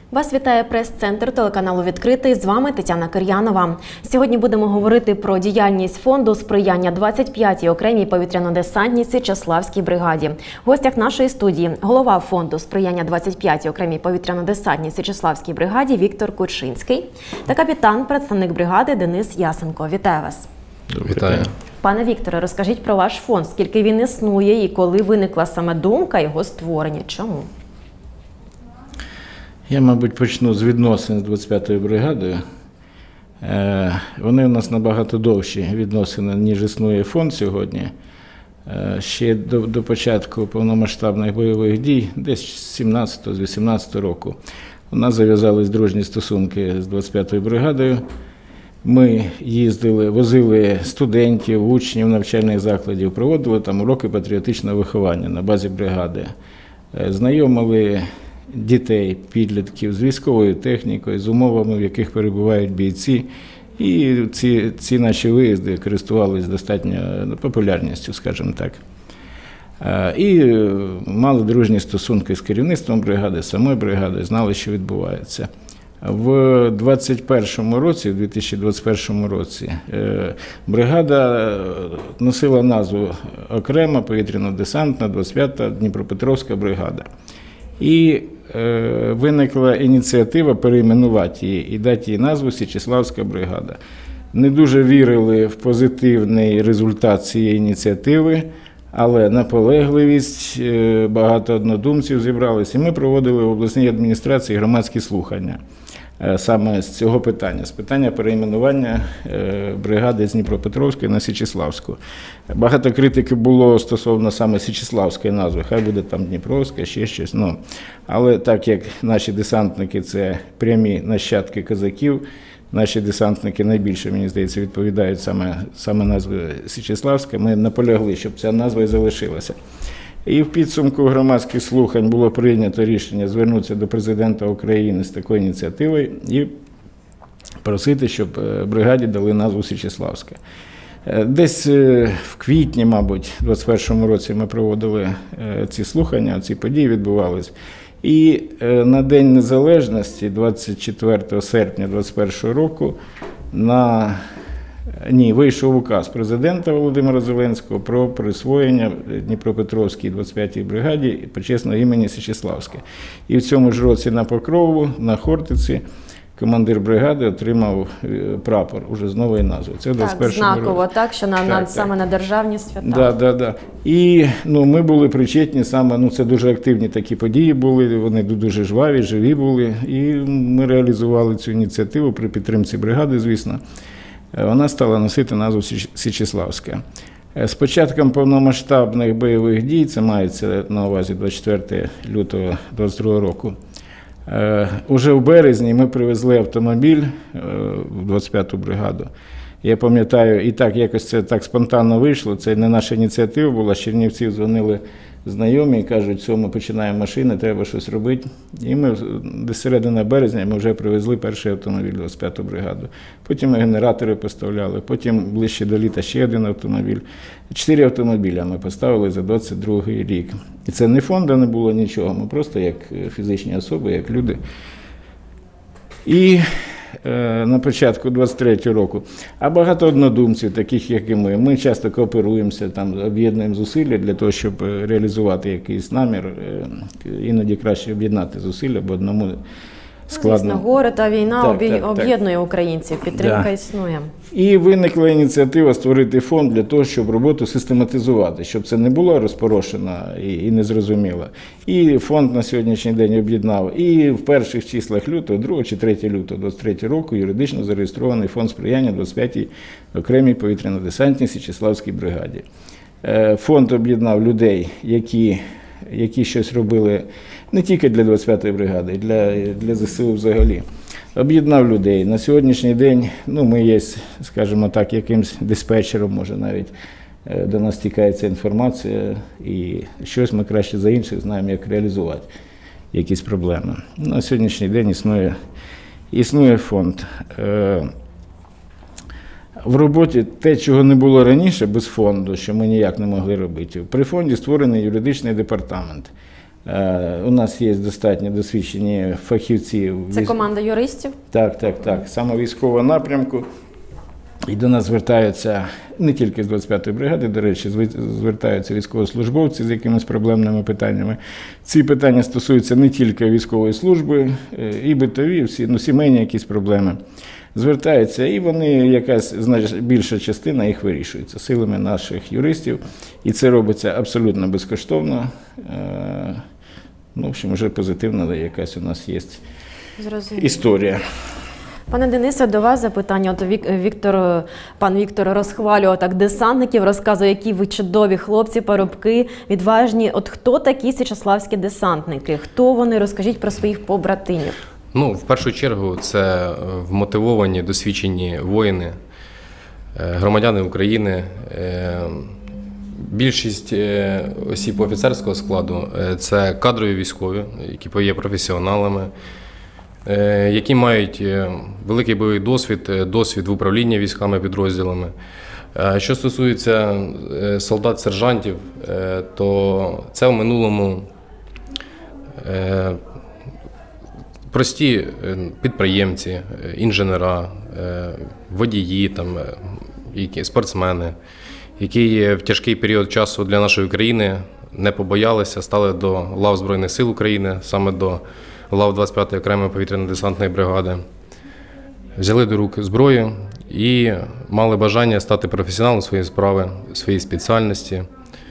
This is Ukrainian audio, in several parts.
Вас вітає прес-центр телеканалу «Відкритий». З вами Тетяна Кир'янова. Сьогодні будемо говорити про діяльність фонду сприяння 25-й окремій повітряно-десантній Січеславській бригаді. В гостях нашої студії голова фонду сприяння 25-й окремій повітряно-десантній Січеславській бригаді Віктор Кучинський та капітан, представник бригади Денис Ясенко. Вітаю вас. Вітаю. Пане Вікторе, розкажіть про ваш фонд, скільки він існує і коли виникла саме думка його створення. Чому? Я, мабуть, почну з відносин з 25-ю бригадою. Вони у нас набагато довші відносини, ніж існує фонд сьогодні. Ще до початку повномасштабних бойових дій, десь з 17-18 року, у нас зав'язались дружні стосунки з 25-ю бригадою. Ми їздили, возили студентів, учнів навчальних закладів, проводили там уроки патріотичного виховання на базі бригади, знайомили дітей, підлітків з військовою технікою, з умовами, в яких перебувають бійці. І ці наші виїзди користувалися достатньо популярністю, скажімо так. І мали дружні стосунки з керівництвом бригади, самої бригади, знали, що відбувається. В 2021 році бригада носила назву окрема повітряно-десантна 25-та Дніпропетровська бригада. І виникла ініціатива перейменувати її і дати їй назву Січеславська бригада. Не дуже вірили в позитивний результат цієї ініціативи, але наполегливість, багато однодумців зібралися. І ми проводили в обласній адміністрації громадські слухання саме з цього питання, з питання перейменування бригади з Дніпропетровської на Січеславську. Багато критики було стосовно саме Січеславської назви, хай буде там Дніпровська, ще щось. Але так як наші десантники – це прямі нащадки козаків, наші десантники найбільше, мені здається, відповідають саме назві Січеславська, ми наполягли, щоб ця назва і залишилася. І в підсумку громадських слухань було прийнято рішення звернутися до президента України з такою ініціативою і просити, щоб бригаді дали назву Січеславська. Десь в квітні, мабуть, у 2021 році ми проводили ці слухання, ці події відбувалися. І на День Незалежності, 24 серпня 2021 року, вийшов указ президента Володимира Зеленського про присвоєння Дніпропетровській 25-й бригаді почесного імені Січеславське. І в цьому ж році на Покрову, на Хортиці, командир бригади отримав прапор уже з новою назвою. Це так, знаково, році. Так, що саме на державні свята. Да. І ми були причетні саме, це дуже активні такі події були, вони дуже жваві, живі були. І ми реалізували цю ініціативу при підтримці бригади, звісно. Вона стала носити назву Січеславська. З початком повномасштабних бойових дій, це мається на увазі 24 лютого 2022 року, уже в березні ми привезли автомобіль в 25-ту бригаду. Я пам'ятаю, і так якось це так спонтанно вийшло, це не наша ініціатива була, з Чернівців дзвонили знайомі і кажуть, ми починаємо машини, треба щось робити. І ми десь середина березня ми вже привезли перший автомобіль в 25-ту бригаду. Потім ми генератори поставляли, потім ближче до літа ще один автомобіль. 4 автомобіля ми поставили за 22-й рік. І це не фонду не було нічого, ми просто як фізичні особи, як люди. І на початку 23-го року. А багато однодумців, таких як і ми часто кооперуємося, об'єднуємо зусилля для того, щоб реалізувати якийсь намір. Іноді краще об'єднати зусилля, бо одному складно. Звісно, горе та війна об'єднує українців, підтримка існує. І виникла ініціатива створити фонд для того, щоб роботу систематизувати, щоб це не було розпорошено і незрозуміло. І фонд на сьогоднішній день об'єднав і в перших числах лютого, 2 чи 3 лютого 23 року юридично зареєстрований фонд сприяння 25-й окремій повітряно-десантній Січеславській бригаді. Фонд об'єднав людей, які щось робили не тільки для 25-ї бригади, і для ЗСУ взагалі. Об'єднав людей. На сьогоднішній день ми є, скажімо так, якимсь диспетчером, може навіть до нас стікається інформація, і щось ми краще за інших знаємо, як реалізувати якісь проблеми. На сьогоднішній день існує фонд. В роботі те, чого не було раніше без фонду, що ми ніяк не могли робити. При фонді створений юридичний департамент. У нас є достатньо досвідчені фахівці. Це команда юристів? Так. Саме військового напрямку. І до нас звертаються не тільки з 25-ї бригади, до речі, звертаються військовослужбовці з якимись проблемними питаннями. Ці питання стосуються не тільки військової служби, і битові, всі, сімейні якісь проблеми. Звертаються, і вони, якась більша частина їх вирішується силами наших юристів. І це робиться абсолютно безкоштовно. В общем, вже позитивна якась у нас є історія. Пане Денисе, до вас запитання. От пан Віктор розхвалював так десантників, розказує, які ви чудові хлопці, парубки, відважні. От хто такі січеславські десантники? Хто вони? Розкажіть про своїх побратимів. В першу чергу це вмотивовані, досвідчені воїни, громадяни України. Більшість осіб офіцерського складу – це кадрові військові, які є професіоналами, які мають великий бойовий досвід в управлінні військами, підрозділами. Що стосується солдат-сержантів, то це в минулому прості підприємці, інженера, водії, спортсмени, які в тяжкий період часу для нашої країни не побоялися, стали до лав Збройних сил України, саме до лав 25-ї окремої повітряно-десантної бригади, взяли до рук зброю і мали бажання стати професіоналом своєї справи, своєї спеціальності.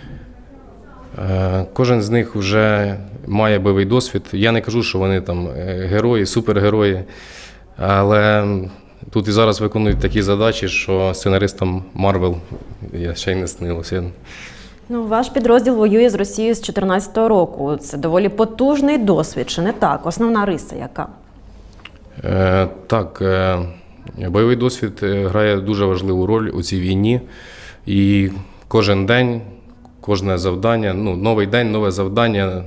Кожен з них вже має бойовий досвід. Я не кажу, що вони там герої, супергерої, але тут і зараз виконують такі задачі, що сценаристам Марвел ще й не снилося. Ваш підрозділ воює з Росією з 2014 року. Це доволі потужний досвід, чи не так? Основна риса яка? Так, бойовий досвід грає дуже важливу роль у цій війні. І кожен день, кожне завдання, новий день, нове завдання,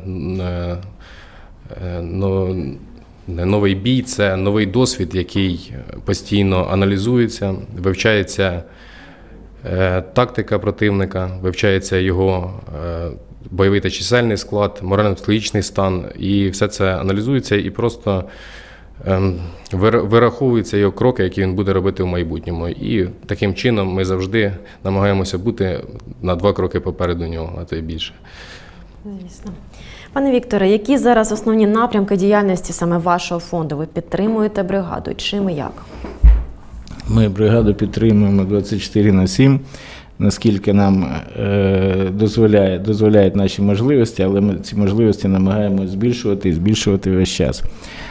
новий бій – це новий досвід, який постійно аналізується, вивчається тактика противника, вивчається його бойовий та чисельний склад, морально-психологічний стан, і все це аналізується і просто вираховуються його кроки, які він буде робити в майбутньому. І таким чином ми завжди намагаємося бути на 2 кроки попереду нього, а то й більше. Звісно. Пане Вікторе, які зараз основні напрямки діяльності саме вашого фонду? Ви підтримуєте бригаду? Чим і як? Ми бригаду підтримуємо 24/7, наскільки нам дозволяють наші можливості, але ми ці можливості намагаємося збільшувати і збільшувати весь час.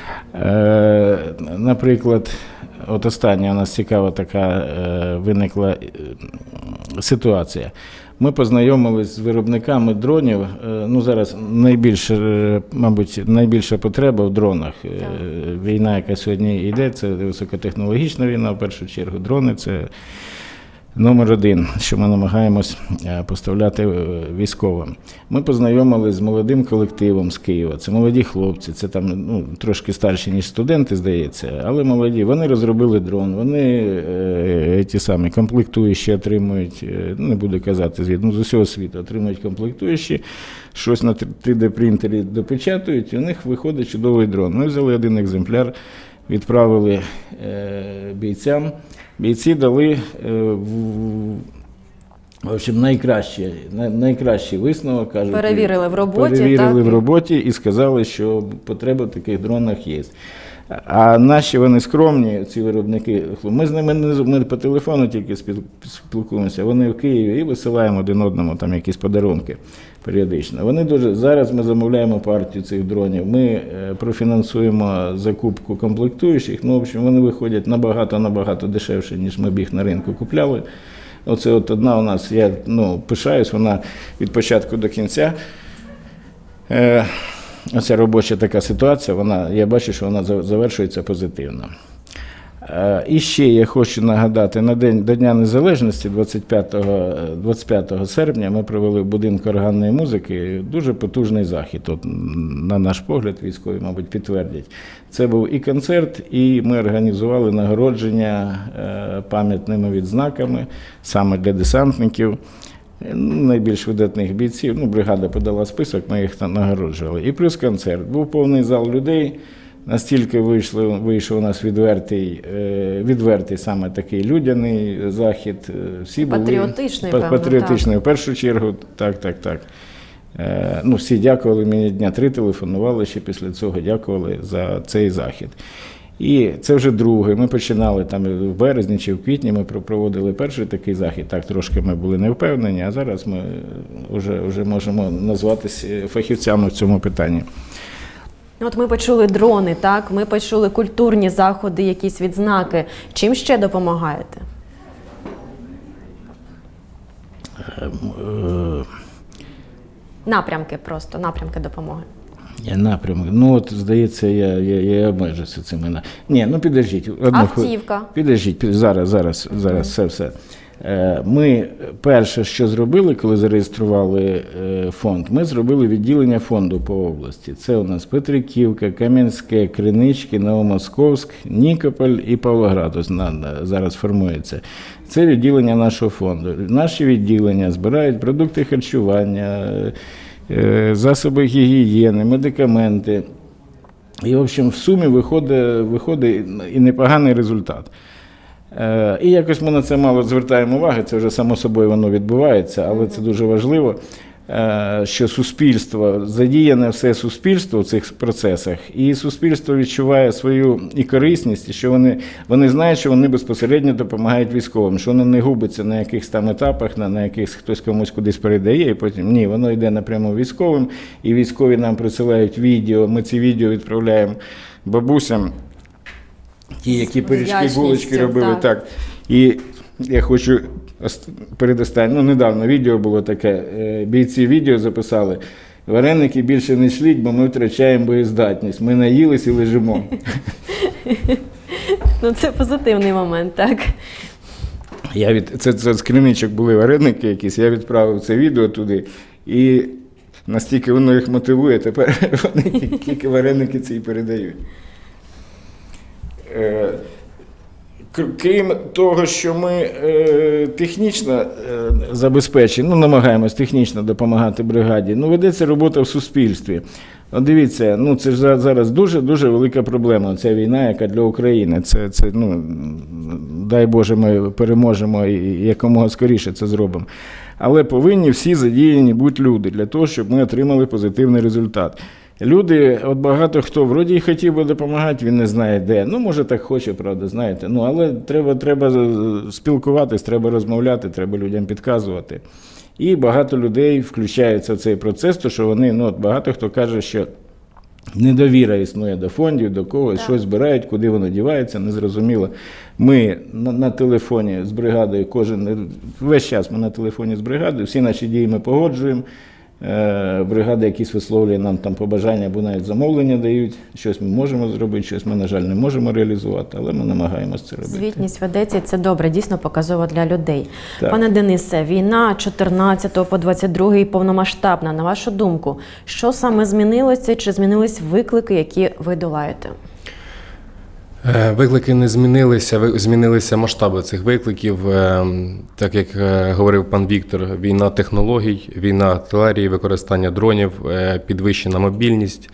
Наприклад, от остання у нас цікава така виникла ситуація. Ми познайомились з виробниками дронів. Зараз найбільша потреба в дронах. Війна, яка сьогодні йде, це високотехнологічна війна, в першу чергу. Дрони – це номер 1, що ми намагаємось поставляти військовим. Ми познайомились з молодим колективом з Києва. Це молоді хлопці, це там трошки старші, ніж студенти, здається, але молоді. Вони розробили дрон, вони ті самі комплектуючі отримують, не буду казати, з усього світу отримують комплектуючі, щось на 3D-принтері допечатують, і у них виходить чудовий дрон. Ми взяли один екземпляр, відправили бійцям. Бійці дали найкращий висновок. Кажуть, перевірили в роботі. Перевірили в роботі і сказали, що потреба в таких дронах є. А наші вони скромні, ці виробники. Ми з ними по телефону тільки спілкуємося, вони в Києві і висилаємо один одному там якісь подарунки періодично. Вони зараз ми замовляємо партію цих дронів, ми профінансуємо закупку комплектуючих, в общем, вони виходять набагато дешевше, ніж ми б їх на ринку купляли. Оце одна у нас, я пишаюсь, вона від початку до кінця. Оця робоча така ситуація, я бачу, що вона завершується позитивно. І ще я хочу нагадати, до Дня Незалежності, 25 серпня, ми провели в будинку органної музики дуже потужний захід. От, на наш погляд, військові, мабуть, підтвердять. Це був і концерт, і ми організували нагородження пам'ятними відзнаками саме для десантників. найбільш видатних бійців. Ну, бригада подала список, ми їх там нагороджували. І плюс концерт. Був повний зал людей. Настільки вийшов у нас відвертий саме такий людяний захід. Всі Патріотичний, були, певно, патріотичний в першу чергу. Так. Ну, всі дякували, мені дня 3 телефонували ще після цього, дякували за цей захід. І це вже другий. Ми починали там в березні чи в квітні, ми проводили перший такий захід. Так, трошки ми були не впевнені, а зараз ми вже можемо назватися фахівцями в цьому питанні. От ми почули дрони, так? Ми почули культурні заходи, якісь відзнаки. Чим ще допомагаєте? Напрямки допомоги. Напрямок. Ну, от, здається, я обмежуся цими. Ні, ну підождіть. Автівка. Підождіть, зараз все. Ми перше, що зробили, коли зареєстрували фонд, ми зробили відділення фонду по області. Це у нас Петриківка, Кам'янське, Кринички, Новомосковськ, Нікополь і Павлоград зараз формується. Це відділення нашого фонду. Наші відділення збирають продукти харчування, засоби гігієни, медикаменти. І, в общем, в сумі виходить і непоганий результат. І якось ми на це мало звертаємо увагу, це вже само собою воно відбувається, але це дуже важливо, що суспільство, задіяне все суспільство в цих процесах, і суспільство відчуває свою і корисність, і що вони знають, що вони безпосередньо допомагають військовим, що воно не губиться на якихось там етапах, на якихось хтось комусь кудись передає, і потім ні, воно йде напряму військовим, і військові нам присилають відео, ми ці відео відправляємо бабусям, ті, які пиріжки, булочки робили, так. І я хочу передостаннє, недавно відео було таке, бійці відео записали, вареники більше не шліть, бо ми втрачаємо боєздатність, ми наїлись і лежимо. Ну, це позитивний момент, так. Це з Криничок були вареники якісь, я відправив це відео туди, і настільки воно їх мотивує, тепер вони тільки вареники ці передають. Крім того, що ми технічно забезпечені, намагаємось технічно допомагати бригаді, ведеться робота в суспільстві. Дивіться, це ж зараз дуже велика проблема, ця війна, яка для України. Дай Боже, ми переможемо і якомога скоріше це зробимо. Але повинні всі задіяні бути люди для того, щоб ми отримали позитивний результат. Люди, от багато хто вроді й хотів би допомагати, він не знає де. Може так хоче, правда, знаєте. Але треба спілкуватись, треба розмовляти, треба людям підказувати. І багато людей включаються в цей процес, тому що вони, багато хто каже, що недовіра існує до фондів, до когось, щось збирають, куди воно дівається, незрозуміло. Ми на телефоні з бригадою, весь час ми на телефоні з бригадою, всі наші дії ми погоджуємо. Бригада якісь висловлює нам там побажання або навіть замовлення дають, щось ми можемо зробити, щось ми, на жаль, не можемо реалізувати, але ми намагаємося це робити. Звітність ведеться, і це добре, дійсно показово для людей. Так. Пане Денисе, війна 14 по 22 повномасштабна. На вашу думку, що саме змінилося, чи змінились виклики, які ви долаєте? Виклики не змінилися, змінилися масштаби цих викликів. Так як говорив пан Віктор, війна технологій, війна артилерії, використання дронів, підвищена мобільність,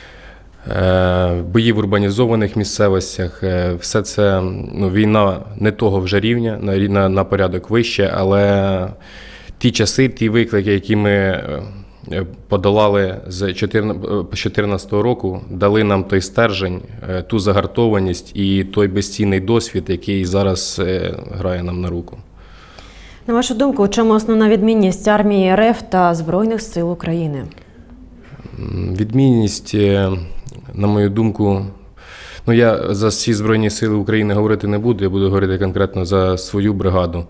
бої в урбанізованих місцевостях. Все це війна не того вже рівня, на порядок вище, але ті часи, ті виклики, які ми подолали з 2014 року, дали нам той стержень, ту загартованість і той безцінний досвід, який зараз грає нам на руку. На вашу думку, у чому основна відмінність армії РФ та Збройних сил України? Відмінність, на мою думку, я за всі Збройні сили України говорити не буду, я буду говорити конкретно за свою бригаду.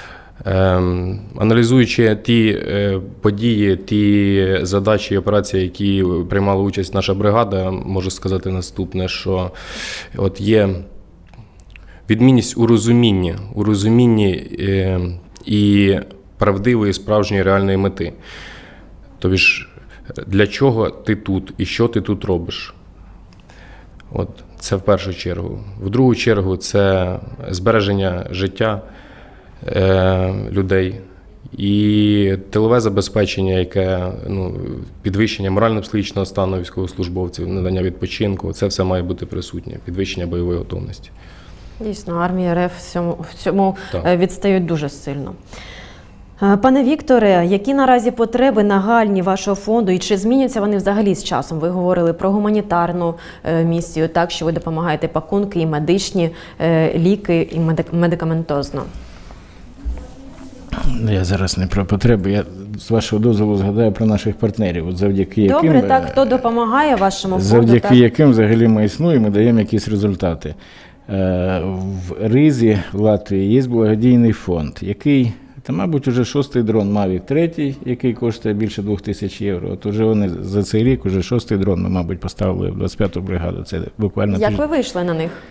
Аналізуючи ті події, ті задачі і операції, які приймала участь наша бригада, можу сказати наступне, що от є відмінність у розумінні і правдивої, справжньої, реальної мети. Тобто, для чого ти тут і що ти тут робиш? От, це в першу чергу. В другу чергу це збереження життя людей І тилове забезпечення, яке підвищення морально-психологічного стану військовослужбовців, надання відпочинку, це все має бути присутнє, підвищення бойової готовності. Дійсно, армія РФ в цьому Так. відстають дуже сильно. Пане Вікторе, які наразі потреби нагальні вашого фонду і чи зміняться вони взагалі з часом? Ви говорили про гуманітарну місію, так, що ви допомагаєте пакунки і медичні ліки, і медикаментозно. Я зараз не про потреби, я з вашого дозволу згадаю про наших партнерів, от завдяки яким, Добре, так, хто допомагає вашому фонду? завдяки Так? яким взагалі ми існуємо, даємо якісь результати. В Ризі, в Латвії, є благодійний фонд, який, та, мабуть, уже 6-й дрон Mavic 3, який коштує більше 2000 євро. От уже вони за цей рік, уже 6-й дрон ми, мабуть, поставили в 25-ту бригаду. Це буквально Як ви вийшли на них?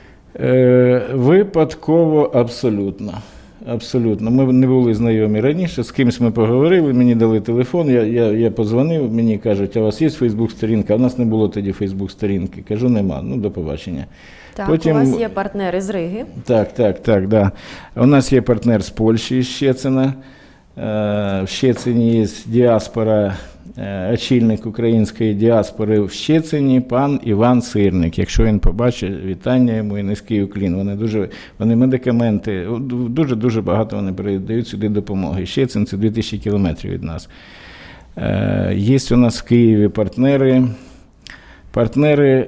Випадково абсолютно. Абсолютно. Ми не були знайомі раніше, з кимось ми поговорили, мені дали телефон, я подзвонив, мені кажуть, а у вас є Фейсбук-сторінка? А у нас не було тоді Фейсбук-сторінки. Кажу, нема, до побачення. Так, Потім... у вас є партнери з Риги. Так, да. У нас є партнер з Польщі, з Щецина. В Щецині є діаспора, очільник української діаспори в Щецині, пан Іван Сирник. Якщо він побачить, вітання йому і низький уклін. Вони медикаменти, дуже багато вони передають сюди допомоги. Щецин – це 2000 кілометрів від нас. Є у нас в Києві партнери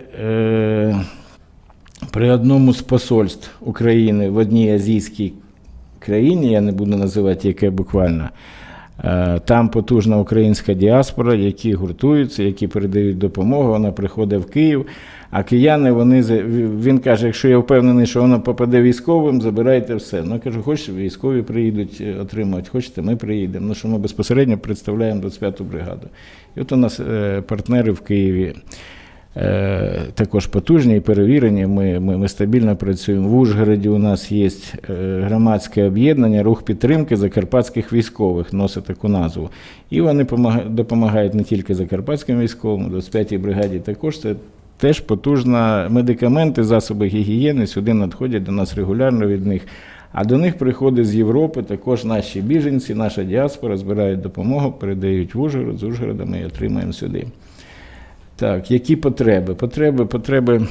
при одному з посольств України в одній азійській країні, я не буду називати, яке буквально, там потужна українська діаспора, які гуртуються, які передають допомогу, вона приходить в Київ, а кияни, він каже, якщо я впевнений, що воно попаде військовим, забирайте все. Ну, я кажу, хочете, військові приїдуть отримувати, хочете, ми приїдемо. Що ми безпосередньо представляємо 25-ту бригаду. І от у нас партнери в Києві, також потужні і перевірені, ми стабільно працюємо. В Ужгороді у нас є громадське об'єднання «Рух підтримки закарпатських військових», носить таку назву. І вони допомагають не тільки закарпатським військовим, 25-й бригаді також. Це теж потужна медикаменти, засоби гігієни, сюди надходять до нас регулярно від них. А до них приходить з Європи також наші біженці, наша діаспора, збирають допомогу, передають в Ужгород, з Ужгорода ми її отримаємо сюди. Так, які потреби? Потреби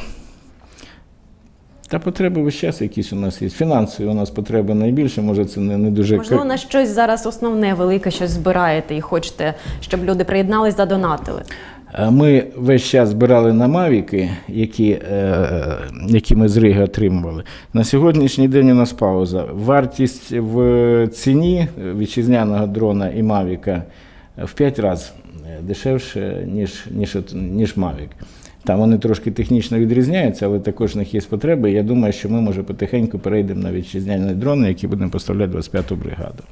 весь час якісь у нас є. Фінансові у нас потреби найбільше, може це не дуже... Можливо, на щось зараз основне, велике, щось збираєте і хочете, щоб люди приєднались, задонатили. Ми весь час збирали на мавіки, які ми з Риги отримували. На сьогоднішній день у нас пауза. Вартість в ціні вітчизняного дрона і мавіка в 5 разів дешевше, ніж Mavic. Там вони трошки технічно відрізняються, але також в них є потреби. Я думаю, що ми, може, потихеньку перейдемо на вітчизняні дрони, які будемо поставляти 25-ту бригаду.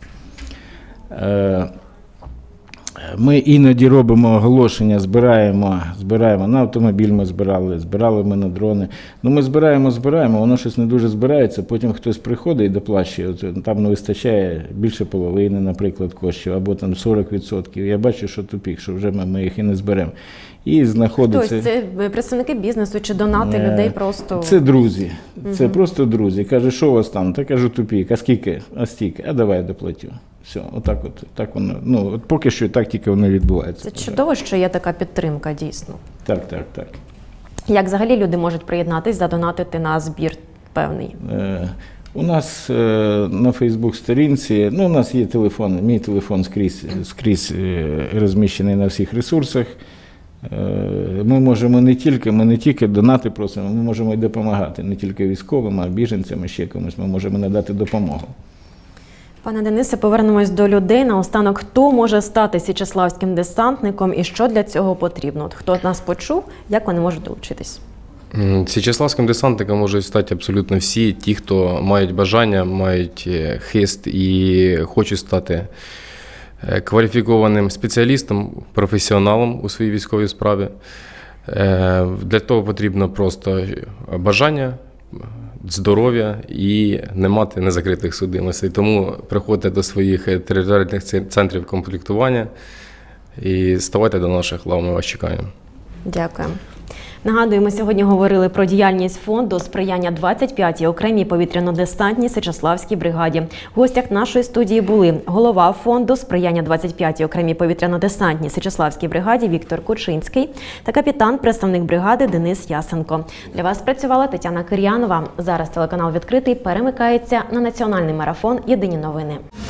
Ми іноді робимо оголошення, збираємо на автомобіль, ми збирали ми на дрони. Ми збираємо, воно щось не дуже збирається, потім хтось приходить і доплачує, там не вистачає більше половини, наприклад, коштів, або там 40%. Я бачу, що тупік, що вже ми їх і не зберемо. І знаходиться... Хтось, це представники бізнесу чи донати людей просто? Це друзі, це просто друзі. Каже, що у вас там? Та кажу, тупік, а скільки? А стільки? А давай я доплатю. Все, так воно, от поки що так тільки воно відбувається. Це чудово, що є така підтримка, дійсно. Так. Як взагалі люди можуть приєднатись, задонатити на збір певний? У нас на Фейсбук-сторінці, у нас є телефон, мій телефон скрізь розміщений на всіх ресурсах. Ми можемо не тільки донати просимо, ми можемо і допомагати, не тільки військовим, а біженцям, і ще комусь ми можемо надати допомогу. Пане Денисе, повернемось до людей. Наостанок, хто може стати січеславським десантником і що для цього потрібно? От хто нас почув, як вони можуть долучитись? Січеславським десантником можуть стати абсолютно всі ті, хто мають бажання, мають хист і хочуть стати кваліфікованим спеціалістом, професіоналом у своїй військовій справі. Для того потрібно просто бажання, здоров'я і не мати незакритих судимостей. Тому приходьте до своїх територіальних центрів комплектування і ставайте до наших лав, ми вас чекаємо. Дякую. Нагадуємо, сьогодні говорили про діяльність фонду сприяння 25-й окремій повітряно-десантній Січеславській бригаді. В гостях нашої студії були голова фонду сприяння 25-й окремій повітряно-десантній Січеславській бригаді Віктор Кучинський та капітан, представник бригади Денис Ясенко. Для вас працювала Тетяна Кир'янова. Зараз телеканал «Відкритий» перемикається на національний марафон «Єдині новини».